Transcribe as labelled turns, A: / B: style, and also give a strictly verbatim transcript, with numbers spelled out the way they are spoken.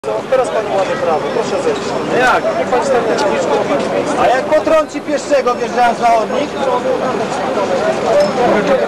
A: Teraz pan łamie prawo, proszę zejść. Jak? Niech pan stanie na. A jak potrąci pieszczego wjeżdżając na chodnik?